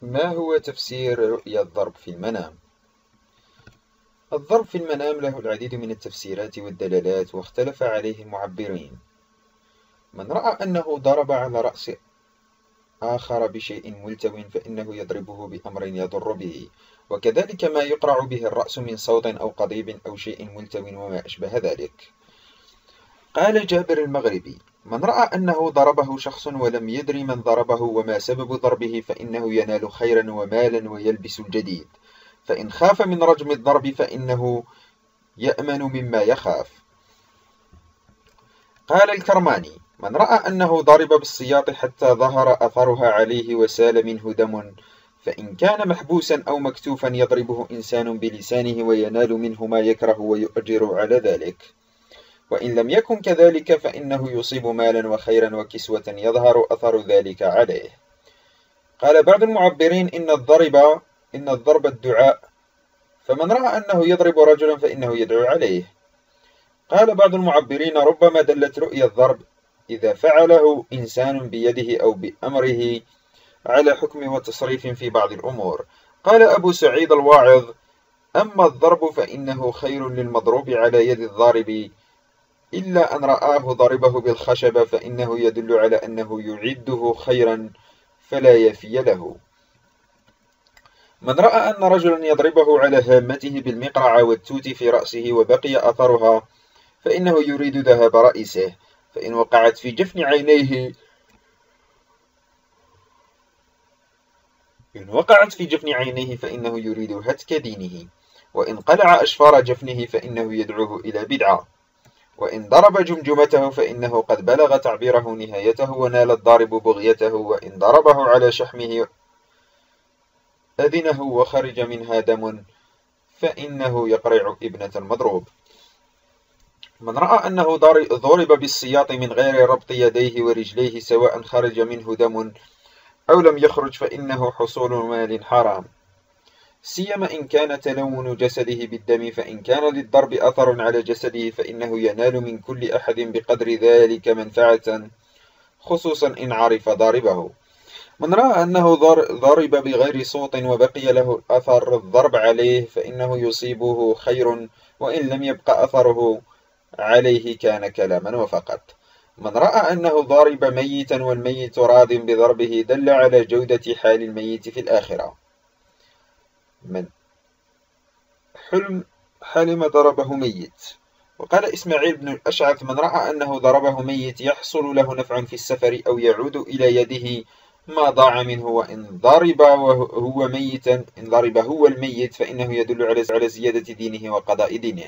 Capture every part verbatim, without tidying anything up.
ما هو تفسير رؤيا الضرب في المنام؟ الضرب في المنام له العديد من التفسيرات والدلالات، واختلف عليه المعبرين. من رأى أنه ضرب على رأس آخر بشيء ملتو فإنه يضربه بأمر يضر به، وكذلك ما يقرع به الرأس من صوت أو قضيب أو شيء ملتو وما أشبه ذلك. قال جابر المغربي: من رأى أنه ضربه شخص ولم يدري من ضربه وما سبب ضربه فإنه ينال خيرا ومالا ويلبس الجديد، فإن خاف من رجم الضرب فإنه يأمن مما يخاف. قال الكرماني: من رأى أنه ضرب بالسياط حتى ظهر أثرها عليه وسال منه دم، فإن كان محبوسا أو مكتوفا يضربه إنسان بلسانه وينال منه ما يكره ويؤجر على ذلك، وإن لم يكن كذلك فإنه يصيب مالا وخيرا وكسوة يظهر أثر ذلك عليه. قال بعض المعبرين: إن الضرب إن الضرب الدعاء، فمن رأى أنه يضرب رجلا فإنه يدعو عليه. قال بعض المعبرين: ربما دلت رؤيا الضرب إذا فعله إنسان بيده أو بأمره على حكم وتصريف في بعض الأمور. قال أبو سعيد الواعظ: أما الضرب فإنه خير للمضروب على يد الضارب، إلا أن رآه ضربه بالخشب فإنه يدل على أنه يعده خيرا فلا يفي له. من رأى أن رجلا يضربه على هامته بالمقرعة والتوت في رأسه وبقي أثرها فإنه يريد ذهاب رأسه، فإن وقعت في جفن عينيه إن وقعت في جفن عينيه فإنه يريد هتك دينه، وإن قلع أشفار جفنه فإنه يدعوه إلى بدعة، وإن ضرب جمجمته فإنه قد بلغ تعبيره نهايته ونال الضارب بغيته، وإن ضربه على شحمه أذنه وخرج منها دم فإنه يقرع ابنة المضروب. من رأى أنه ضرب بالسياط من غير ربط يديه ورجليه سواء خرج منه دم أو لم يخرج فإنه حصول مال حرام، سيما إن كان تلون جسده بالدم، فإن كان للضرب أثر على جسده فإنه ينال من كل أحد بقدر ذلك منفعة، خصوصا إن عرف ضاربه. من رأى أنه ضرب بغير صوت وبقي له أثر الضرب عليه فإنه يصيبه خير، وإن لم يبق أثره عليه كان كلاما وفقط. من رأى أنه ضارب ميتا والميت راض بضربه دل على جودة حال الميت في الآخرة. من حلم حلم ضربه ميت. وقال إسماعيل بن الأشعث: من رأى أنه ضربه ميت يحصل له نفع في السفر أو يعود إلى يده ما ضاع منه، وإن ضرب وهو ميتا إن ضرب هو الميت فإنه يدل على زيادة دينه وقضاء دينه.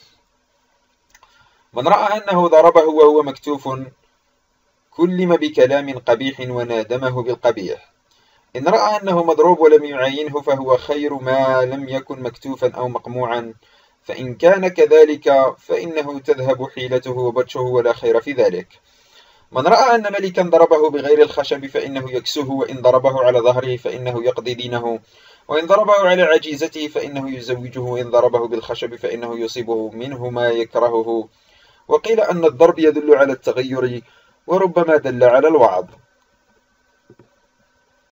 من رأى أنه ضربه وهو مكتوف كلم بكلام قبيح ونادمه بالقبيح. إن رأى أنه مضروب ولم يعينه فهو خير ما لم يكن مكتوفا أو مقموعا، فإن كان كذلك فإنه تذهب حيلته وبطشه ولا خير في ذلك. من رأى أن ملكا ضربه بغير الخشب فإنه يكسه، وإن ضربه على ظهره فإنه يقضي دينه، وإن ضربه على عجيزته فإنه يزوجه، وإن ضربه بالخشب فإنه يصيبه منه ما يكرهه. وقيل أن الضرب يدل على التغير وربما دل على الوعظ.